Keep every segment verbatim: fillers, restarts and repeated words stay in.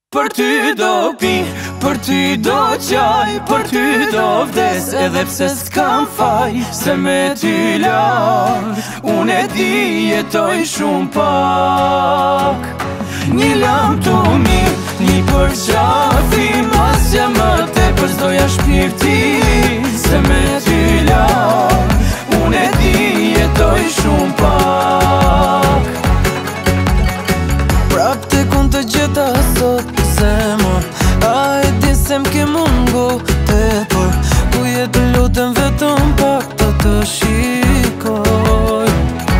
Për ty do pi, për ty do qaj, për ty do vdes, edhe pse s'kam faj, se me ty larg, unë e di jetoj shumë pak. Një lam të mirë, një për qafi, mas që më te për zdoja shpirti, se me ty larg, unë e di jetoj shumë pak. Prap të kun të gjeta sot zemër, a e di se m'ke mungo tepër, ku jetë lutem vetëm pak të të shikoj.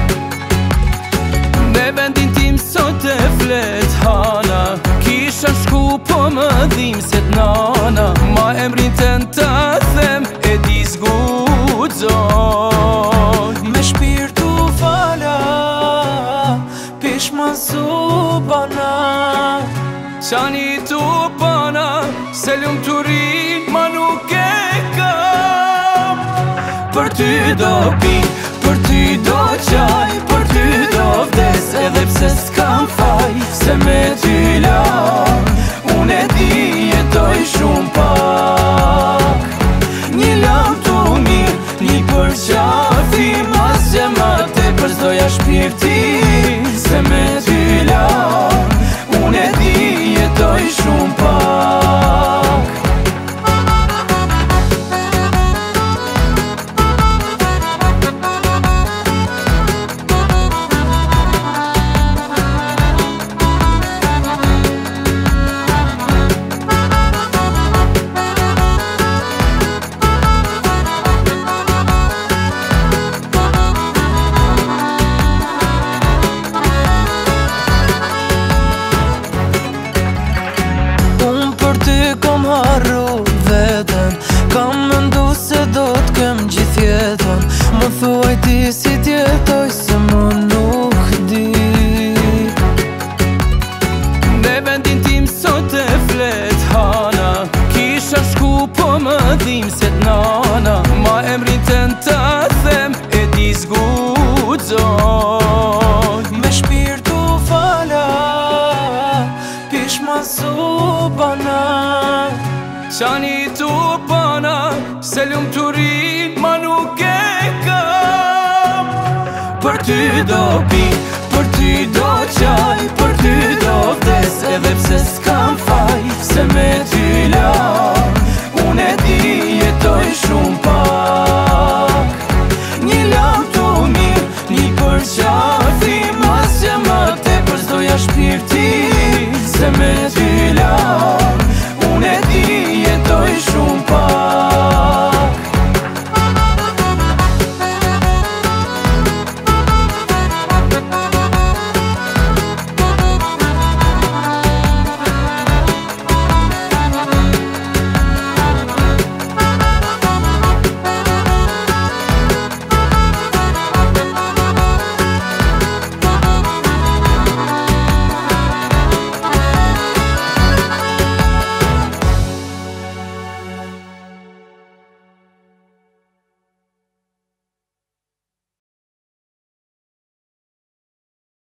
Me vendin tim sot e flet hana, kisha shku po më dhim se t'nana, ma emrin të në të them e di zgudzoj. Me shpirtu fala, pish ma su bana, qani tu pana, se lum të rin, ma nuk e kam. Për ty do pi, për ty do qaj, për ty do vdes, edhe pse s'kam faj, se me ty larg, unë e di jetoj shumë pak. Një lam të mirë, një për qafi, mas që ma te për zdoja shpirti, se me ty larg, unë e di jetoj shumë pak. Kam harru veten, kam mendu se do t'kem gjithë jetën, më thuaj ti si t'jetoj se më nuk di. Me vendin tim sot e flet hana, kisha shku po më dhim se t'nana, ma emrin të në të them e di zgudzoj. Me shpirtu fala, pish ma su bana, qani tu pana, se lum të rin, ma nuk e kam. Për ty do pi,